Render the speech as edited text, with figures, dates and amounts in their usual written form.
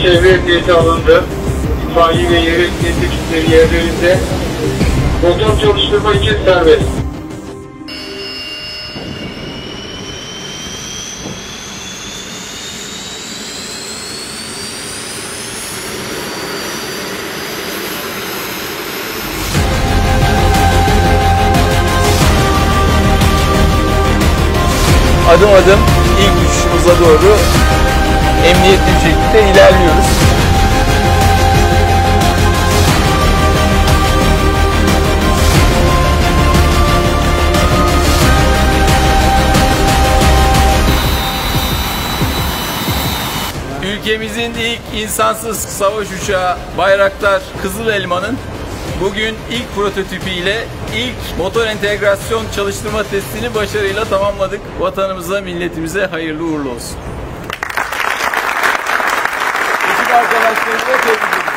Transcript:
çevre ehliyeti alındı. İtfaiye ve yer ehliyeti ekipleri yerlerinde. Motor çalıştırma için serbest. Adım adım ilk uçuşumuza doğru emniyetli bir şekilde ilerliyoruz. Ülkemizin ilk insansız savaş uçağı Bayraktar Kızıl Elma'nın bugün ilk prototipiyle ilk motor entegrasyon çalıştırma testini başarıyla tamamladık. Vatanımıza, milletimize hayırlı uğurlu olsun. Ekip arkadaşlarımla tebrik ediyorum.